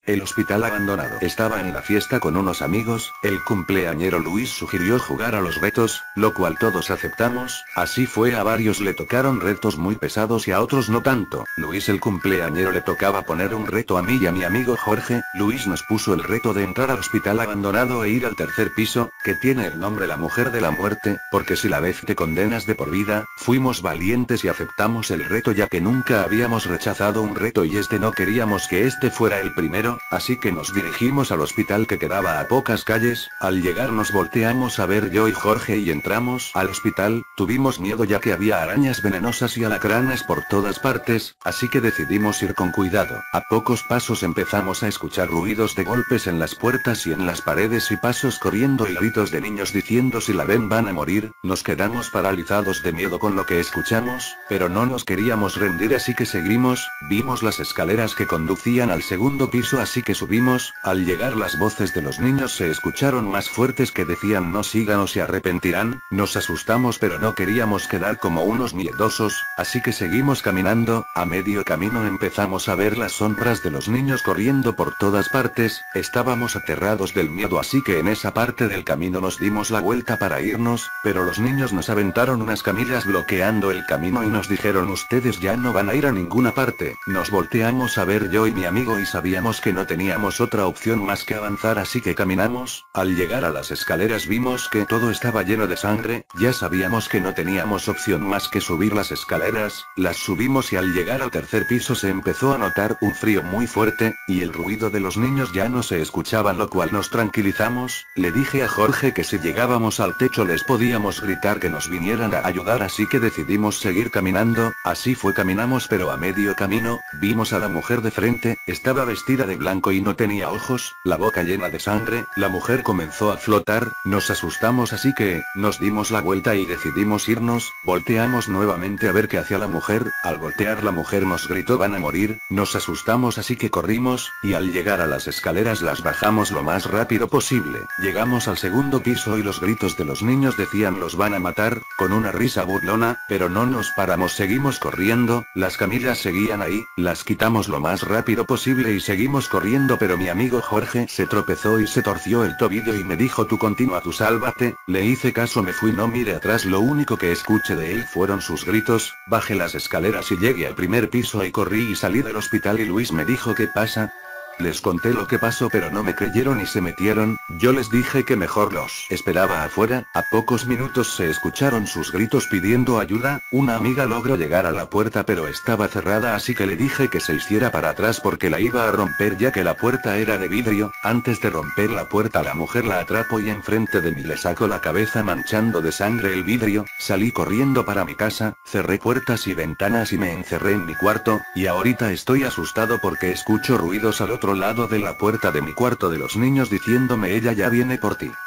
El hospital abandonado. Estaba en la fiesta con unos amigos, el cumpleañero Luis sugirió jugar a los retos, lo cual todos aceptamos, así fue. A varios le tocaron retos muy pesados y a otros no tanto. Luis el cumpleañero le tocaba poner un reto a mí y a mi amigo Jorge. Luis nos puso el reto de entrar al hospital abandonado e ir al tercer piso, que tiene el nombre La Mujer de la Muerte, porque si la vez te condenas de por vida. Fuimos valientes y aceptamos el reto ya que nunca habíamos rechazado un reto y no queríamos que este fuera el primero, así que nos dirigimos al hospital que quedaba a pocas calles. Al llegar nos volteamos a ver yo y Jorge y entramos al hospital. Tuvimos miedo ya que había arañas venenosas y alacranes por todas partes, así que decidimos ir con cuidado. A pocos pasos empezamos a escuchar ruidos de golpes en las puertas y en las paredes y pasos corriendo y gritos de niños diciendo si la ven van a morir. Nos quedamos paralizados de miedo con lo que escuchamos, pero no nos queríamos rendir así que seguimos. Vimos las escaleras que conducían al segundo piso así que subimos. Al llegar las voces de los niños se escucharon más fuertes que decían no sigan o se arrepentirán. Nos asustamos pero no queríamos quedar como unos miedosos, así que seguimos caminando. A medio camino empezamos a ver las sombras de los niños corriendo por todas partes. Estábamos aterrados del miedo así que en esa parte del camino nos dimos la vuelta para irnos, pero los niños nos aventaron unas camillas bloqueando el camino y nos dijeron ustedes ya no van a ir a ninguna parte. Nos volteamos a ver yo y mi amigo y sabíamos que no teníamos otra opción más que avanzar así que caminamos. Al llegar a las escaleras vimos que todo estaba lleno de sangre, ya sabíamos que no teníamos opción más que subir las escaleras. Las subimos y al llegar al tercer piso se empezó a notar un frío muy fuerte, y el ruido de los niños ya no se escuchaba, lo cual nos tranquilizamos. Le dije a Jorge que si llegábamos al techo les podíamos gritar que nos vinieran a ayudar así que decidimos seguir caminando. Así fue, caminamos pero a medio camino, vimos a la mujer de frente, estaba vestida de blanco y no tenía ojos, la boca llena de sangre. La mujer comenzó a flotar, nos asustamos así que nos dimos la vuelta y decidimos irnos. Volteamos nuevamente a ver qué hacía la mujer. Al voltear la mujer nos gritó van a morir. Nos asustamos así que corrimos, y al llegar a las escaleras las bajamos lo más rápido posible. Llegamos al segundo piso y los gritos de los niños decían los van a matar, con una risa burlona, pero no nos paramos, seguimos corriendo. Las camillas seguían ahí, las quitamos lo más rápido posible y seguimos corriendo pero mi amigo Jorge se tropezó y se torció el tobillo y me dijo tú continúa, tú sálvate. Le hice caso, me fui, no miré atrás, lo único que escuché de él fueron sus gritos. Bajé las escaleras y llegué al primer piso y corrí y salí del hospital y Luis me dijo ¿qué pasa? Les conté lo que pasó pero no me creyeron y se metieron. Yo les dije que mejor los esperaba afuera. A pocos minutos se escucharon sus gritos pidiendo ayuda. Una amiga logró llegar a la puerta pero estaba cerrada así que le dije que se hiciera para atrás porque la iba a romper ya que la puerta era de vidrio. Antes de romper la puerta la mujer la atrapó y enfrente de mí le sacó la cabeza manchando de sangre el vidrio. Salí corriendo para mi casa, cerré puertas y ventanas y me encerré en mi cuarto, y ahorita estoy asustado porque escucho ruidos al otro lado de la puerta de mi cuarto de los niños diciéndome ella ya viene por ti.